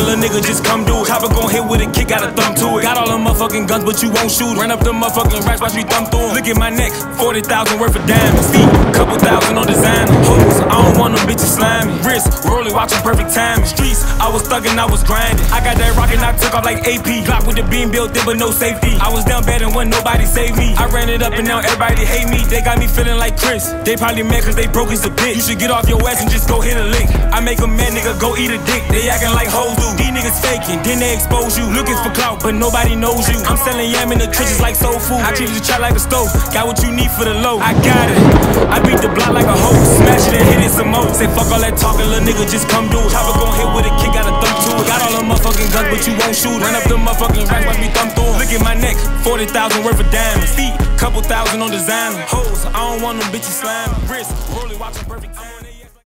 little nigga, just come do it. Chopper gon' hit with a kick, got a thumb to it. Got all them motherfucking guns, but you won't shoot. Run up them motherfucking racks, watch me thumb through 'em. Look at my neck, 40,000 worth of diamonds. Feet, couple thousand on designer. Hoes, I don't want them bitches slimy. Wrist, rolling, watching perfect timing. Streets, I was thuggin', I was grinding. I got that rockin', I took off like AP. Glock with the beam built in, but no safety. I was down bad and when nobody saved me. I ran it up and now everybody hate me. They got me feeling like Chris. They probably mad cause they broke as a bitch. You should get off your ass and just go hit a lick. I make a man, nigga, go eat a dick. They acting like hoes do. These niggas faking, then they expose you. Looking for clout, but nobody knows you. I'm selling yam in the trenches like soul food. I treat the trap like a stove. Got what you need for the low. I got it. I beat the block like a hoe. Smash it and hit it some more. Say fuck all that talking, little nigga, just come do it. Chopper gon' hit with a kick, got a thumb to it. Got all them motherfucking guns, but you won't shoot. Run up them motherfucking racks, watch me thumb through 'em. Look at my neck, 40,000 worth of diamonds. Feet, couple thousand on designer. Hoes, I don't want them bitches slamming. Wrist, rolling, watching perfect timing.